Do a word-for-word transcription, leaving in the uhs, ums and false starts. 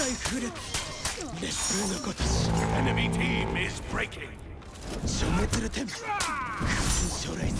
触れ熱風のごとし Enemy team is breaking. 消滅る天空将来